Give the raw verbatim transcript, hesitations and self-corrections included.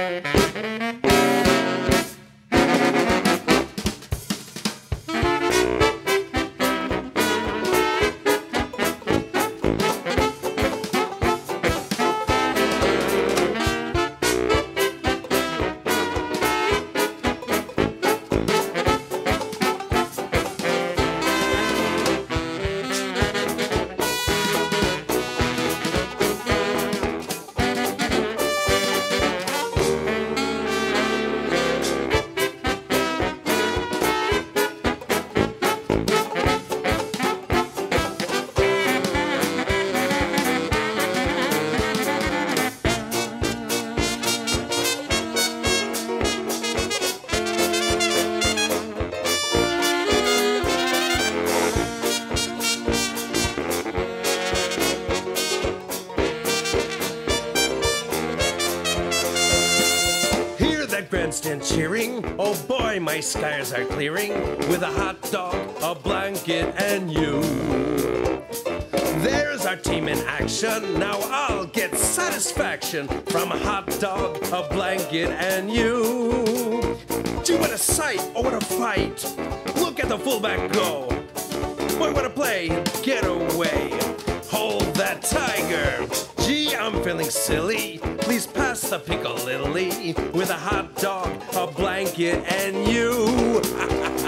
Grandstand cheering, oh boy, my skies are clearing with a hot dog, a blanket, and you. There's our team in action. Now I'll get satisfaction from a hot dog, a blanket, and you. Gee, what a sight! Oh, what a fight! Look at the fullback go! Boy, what a play! Get away! Hold that tiger! Gee, I'm feeling silly. Please pass the piccalilli with a hot dog, a blanket, and you.